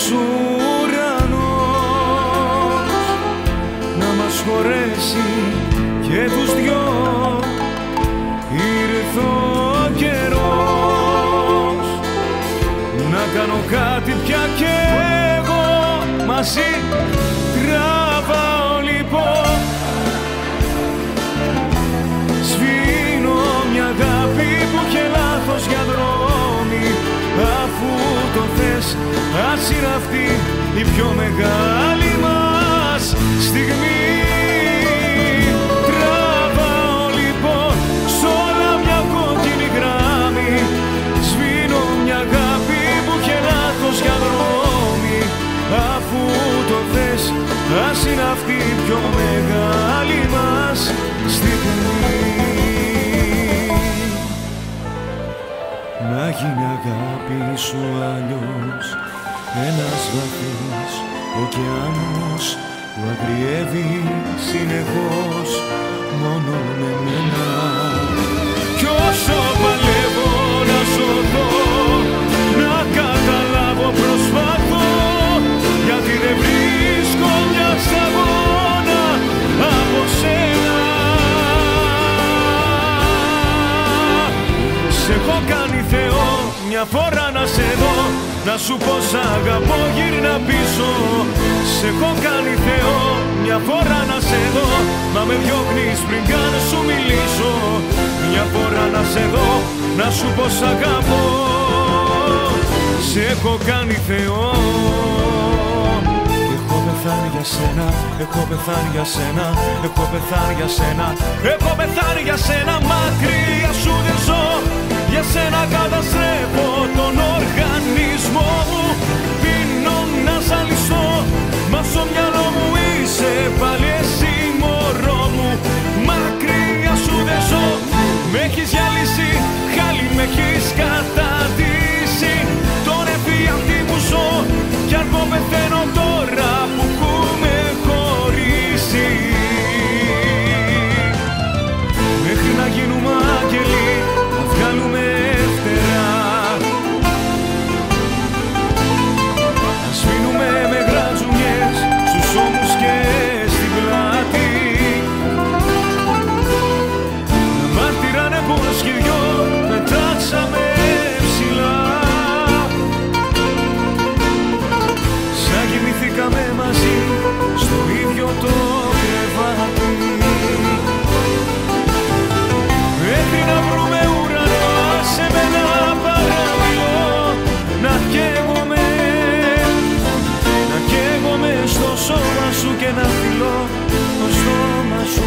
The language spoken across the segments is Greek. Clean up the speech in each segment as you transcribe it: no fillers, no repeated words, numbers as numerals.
ουρανός να μας χωρέσει και τους δυο. Ήρθε ο καιρός να κάνω κάτι πια κι εγώ μαζί. Τραβάω λοιπόν, σβήνω μια αγάπη που είχε λάθος για δρόμοι. Αφού το θες, ας είναι αυτή η πιο μεγάλη μας στιγμή. Τραβάω λοιπόν σ' όλα μια κόκκινη γράμμη. Σβήνω μια αγάπη που είχε λάθος για δρόμοι. Αφού το θες, ας είναι αυτή η πιο μεγάλη μας στιγμή. Να γίνει αγάπη σου αλλιώς ένας βαθύς ωκεάνος που αγριεύει συνεχώς μόνο με μένα. Κι όσο παλεύω να σωθώ, να καταλάβω προσπαθώ, γιατί δεν βρίσκω μια σταγόνα από σένα. Σ' έχω κάνει Θεό μια φορά να σε δω, να σου πω σ' αγαπώ γύρνα πίσω. Σ' έχω κάνει Θεό μια φορά να σε δω, μα με διώχνεις πριν καν σου μιλήσω. Μια φορά να σε δω, να σου πω σ' αγαπώ. Σ' έχω κάνει Θεό. Έχω πεθάνει για σένα, έχω πεθάνει για σένα, έχω πεθάνει για σένα, έχω πεθάνει για σένα. Μακριά σου δεν ζω, για σένα καταστρέφω τον οργανισμό μου. Πίνω να ζαλιστώ, μα στο μυαλό μου είσαι πάλι εσύ μωρό μου. Μακριά σου δεν ζω, με έχεις γυαλίσει, χάλι με έχεις καταντήσει. Τον εφιάλτη που ζω, κι αν εγώ πεθαίνω τώρα που έχουμε χωρίσει. Μέχρι να γίνουμε άγγελοι, να βγάλουμε φτερά, να σβήνουμε με γρατζουνιές στους ώμους και στην πλάτη, να μάρτυρανε πως κι οι δυο πετάξαμε ψηλά. Σαν κοιμηθήκαμε μαζί στο ίδιο το κρεβάτι, μέχρι να βρούμε ουρανό σε μένα παραμιλώ. Να καίγομαι στο σώμα σου και να φιλώ το στόμα σου.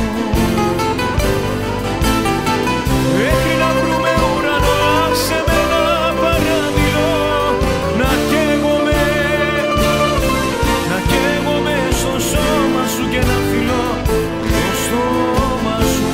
Μέχρι να βρούμε ουρανό σε μένα παραμιλώ. Να καίγομαι στο σώμα σου και να φιλώ το στόμα σου.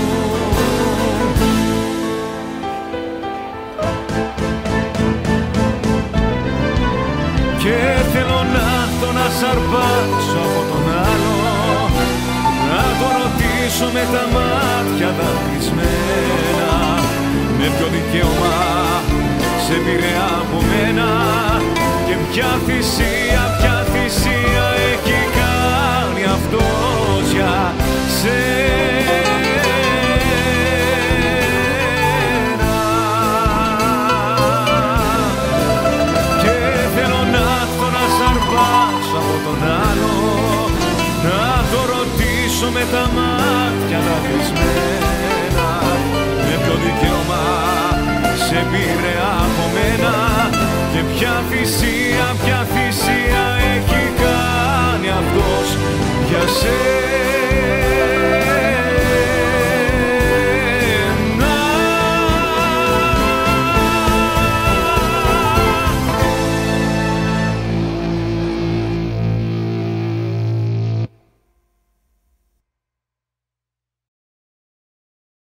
Και θέλω να τον ασαρπάξω από τον άλλο, να τον ρωτήσω με τα μάτια δακρυσμένα, με ποιο δικαίωμα σε πήρε από μένα και ποια θυσία έχει κάνει αυτός για σένα. Και θέλω να τον ασαρπάξω από τον άλλο, να το ρωτήσω με τα μάτια δακρυσμένα, με ποιο δικαίωμα σε πήρε από μένα και ποια θυσία έχει κάνει αυτός για σένα.